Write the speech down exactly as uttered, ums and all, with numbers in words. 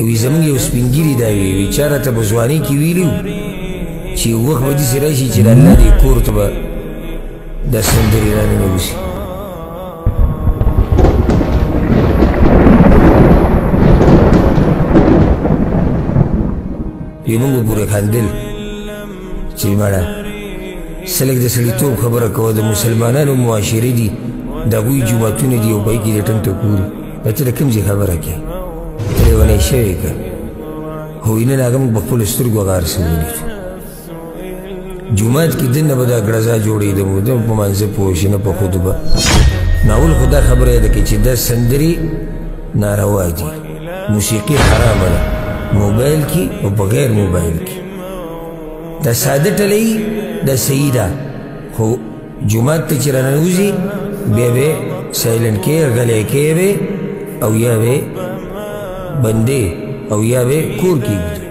وی زمونږ یو سپین ږیري دا وی وی چا راته په ځوانۍ کې ویلي وو چې یو وخت به داسې راشي چې د الله دې کور ته به دا سندرې راننوځي. وی مونږ پورې خندل چې مړه سلک د سړیتوب خبره کوه، د مسلمانانو معاشرې دي، د هغوی جوماتونه دي او په هغې کې د ټنګ ټکوري. دا ته د کوم ځای خبره کوې؟ ته لیونی شوې که خو نن هغه موږ په خپلو سترګو هغه هر څه ولیدو. جومات کې دننه به دا ګړزا جوړېده مو ده په مانځه پوه شي نه په خطبه. ناول خو دا خبره یاده کړې چې دا سندرې ناروا دي، موسیقي حرامه ده، موبایل کې او په غیر موبایل کې. دا ساده ټلۍ دا صحیح ده، خو جومات ته چې راننوځي بیا به سایلنټ کې غلی کې به او یا به بندې او یا به کور کې